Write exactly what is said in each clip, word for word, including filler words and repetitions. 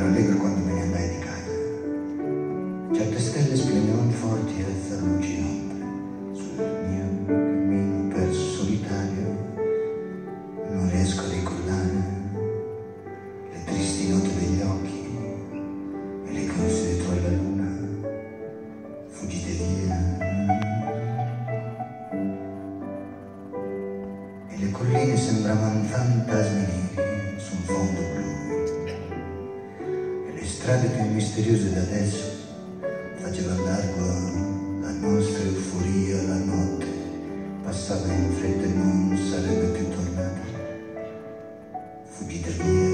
rallegro quando me ne andai di casa. Certe stelle splendevano forti e alzaro luci ombre. Sul mio cammino perso solitario non riesco a ricordare le tristi note degli occhi e le corse dietro alla luna, fuggite via. E le colline sembravano fantasmi neri su un fondo blu. E le strade più misteriose d'adesso facevano largo la nostra euforia. La notte passava in fretta e non sarebbe più tornata, fuggita via.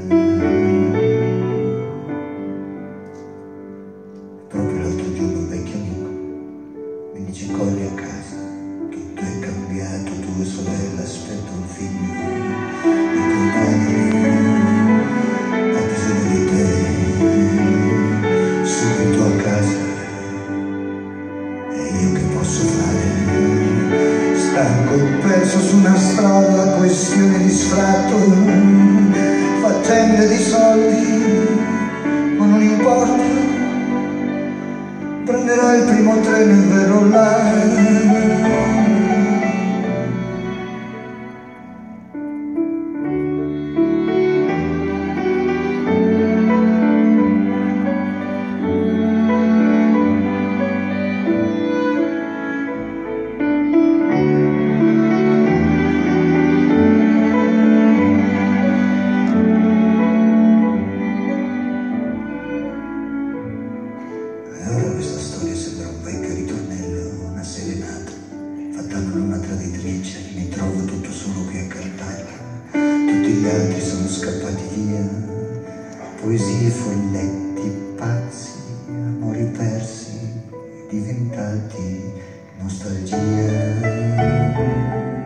Proprio l'altro giorno un vecchio amico mi dice: corri a casa, tutto è cambiato, tua sorella aspetta un figlio, il tuo padre ha bisogno di te, subito a casa. E io che posso fare? Stanco e perso su una strada, questione di sfratto, faccende di soldi, ma non importa, prenderò il primo treno e verrò là. Questa storia sembra un vecchio ritornello, una serenata fatta da una traditrice. Mi trovo tutto solo qui a cantarla, tutti gli altri sono scappati via. Poesie, folletti, pazzi, amori persi, diventati nostalgia.